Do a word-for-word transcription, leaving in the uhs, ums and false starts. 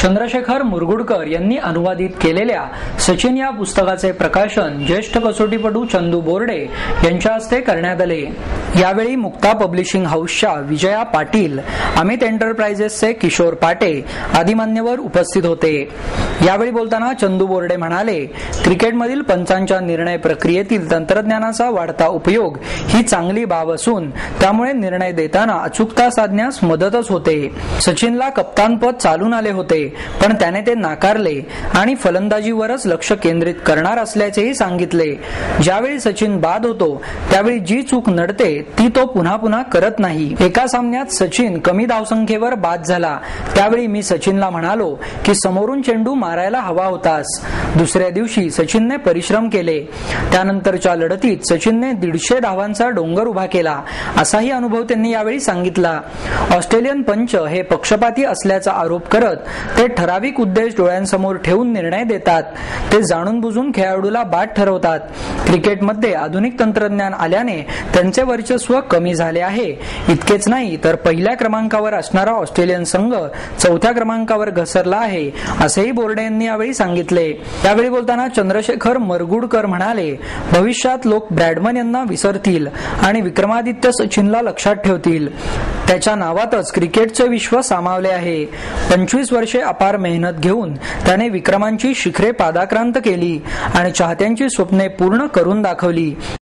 चंद्रशेखर मुरगुडकर यांनी अनुवादित केलेल्या सचिन या पुस्तकाचे प्रकाशन ज्येष्ठ कसोटीपटू चंदू बोर्डे यांच्या हस्ते करण्यात आले। यावेळी मुक्ता पब्लिशिंग हाऊसच्या विजया पाटील, अमित एंटरप्राइजेसचे किशोर पाटे आदी मान्यवर उपस्थित होते। यावेळी बोलताना चंदू बोर्डे म्हणाले, क्रिकेटमधील पंचांच्या निर्णय प्रक्रियेतील तंत्रज्ञानाचा वाढता उपयोग ही चांगली बाब असून त्यामुळे निर्णय देताना अचूकता साधण्यास मदतच होते। सचिनला कप्तानपद चालून आले होते, पण त्याने ते नाकारले आणि फलंदाजीवरच लक्ष केंद्रित करणार असल्याचेही सांगितले। ज्यावेळी सचिन बाद होतो त्यावेळी जी चूक नडते ती तो पुन्हा पुन्हा करत नाही। एका सामन्यात सचिन कमी धावसंख्येवर बाद झाला, त्यावेळी मी सचिनला म्हणालो की समोरून चेंडू मारायला हवा होतास। दुसऱ्या दिवशी सचिनने परिश्रम केले, त्यानंतरच्या लढतीत सचिनने दीडशे धावांचा डोंगर उभा केला, असाही अनुभव त्यांनी यावेळी सांगितला। ऑस्ट्रेलियन पंच हे पक्षपाती असल्याचा आरोप करत ते ठराविक उद्देश डोळ्यांसमोर ठेवून निर्णय देतात, ते जाणून बुजून खेळाडूला बाद ठरवतात। क्रिकेटमध्ये आधुनिक तंत्रज्ञान आल्याने त्यांचे वर्चस्व कमी झाले आहे। इतकेच नाही तर पहिल्या क्रमांकावर असणारा ऑस्ट्रेलियन संघ चौथ्या क्रमांकावर घसरला आहे, असेही बोर्डे यांनी यावेळी सांगितले। यावेळी बोलताना चंद्रशेखर मुरगुडकर म्हणाले, भविष्यात लोक ब्रॅडमन यांना विसरतील आणि विक्रमादित्य सचिनला लक्षात ठेवतील। त्याच्या नावातच क्रिकेटचे विश्व सामावले आहे। पंचवीस वर्षे अपार मेहनत घेऊन त्याने विक्रमांची शिखरे पादाक्रांत केली आणि चाहत्यांची स्वप्ने पूर्ण करून दाखवली।